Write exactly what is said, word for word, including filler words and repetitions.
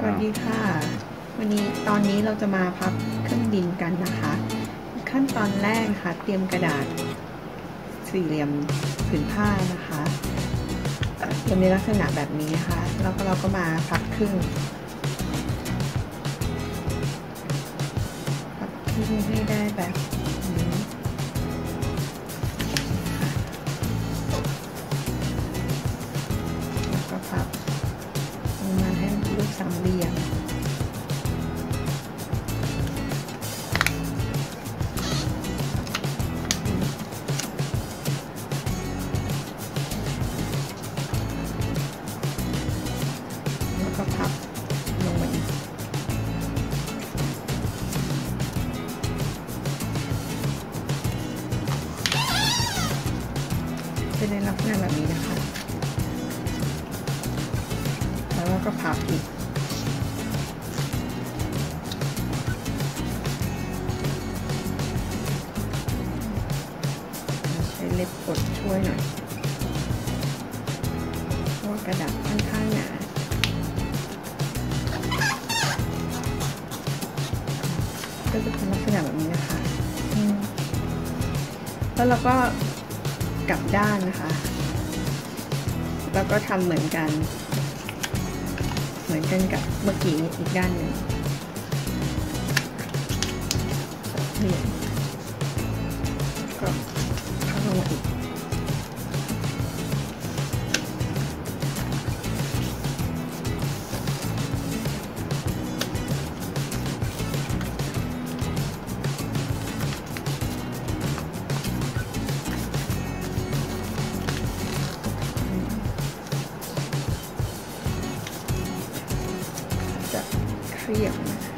สวัสดีค่ะวันนี้ตอนนี้เราจะมาพับเครื่องบินกันนะคะขั้นตอนแรกค่ะเตรียมกระดาษสี่เหลี่ยมผืนผ้านะคะเตรียมในลักษณะแบบนี้นะคะแล้วก็เราก็มาพับครึ่งพับครึ่งให้ได้แบบนี้แล้วก็พับลงมาให้ลูกสามเหลี่ยมแล้วก็พับลงมาอีกเป็นในลักษณะแบบนี้นะคะแล้วเราก็พับอีกใช้เล็บกดช่วยหน่อยเพราะว่ากระดาษค่อนข้างหนาก็จะเป็นลักษณะแบบนี้นะคะแล้วเราก็กลับด้านนะคะแล้วก็ทำเหมือนกันเหมือนกันกับเมื่อกี้อีกด้านหนึ่งเหลี่ยมก็พับลงมาอีกจะเครียดนะ